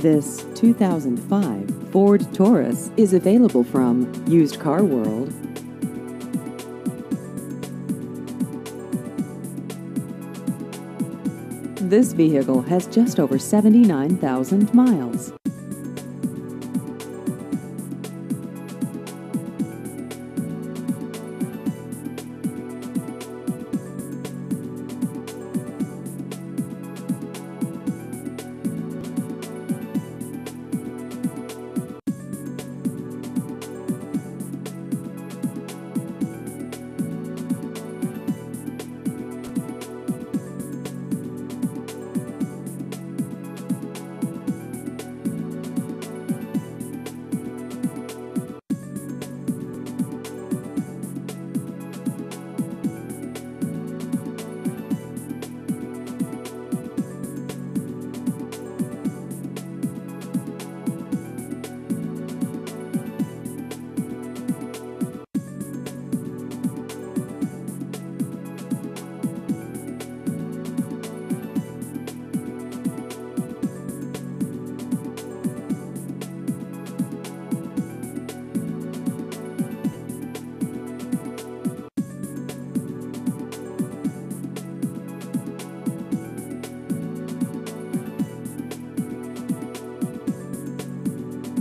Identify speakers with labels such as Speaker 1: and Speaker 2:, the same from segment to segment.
Speaker 1: This 2005 Ford Taurus is available from Used Car World. This vehicle has just over 79,000 miles.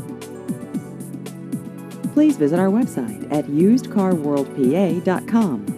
Speaker 1: Please visit our website at usedcarworldpa.com.